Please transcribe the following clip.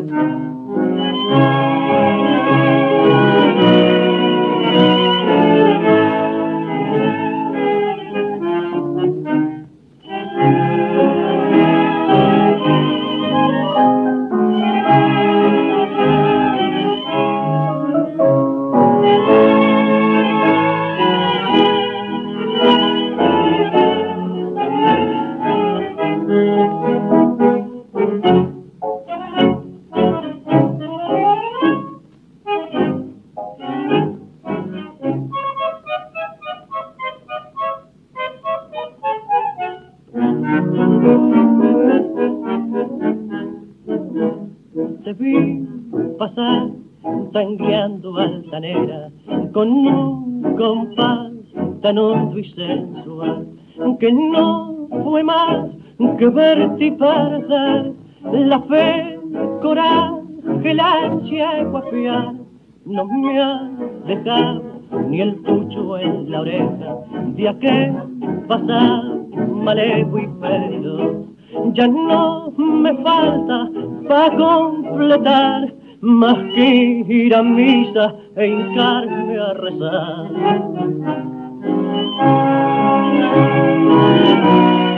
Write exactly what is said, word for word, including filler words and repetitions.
Te vi pasar tangueando altanera con un compás tan hondo y sensual que no fue más que verte y perder la fe, coraje, la ansia y guapiar. No me ha dejado ni el pucho en la oreja de aquel pasar malevo y ferido. Ya no me falta para completar más que ir a misa e hincarme a rezar.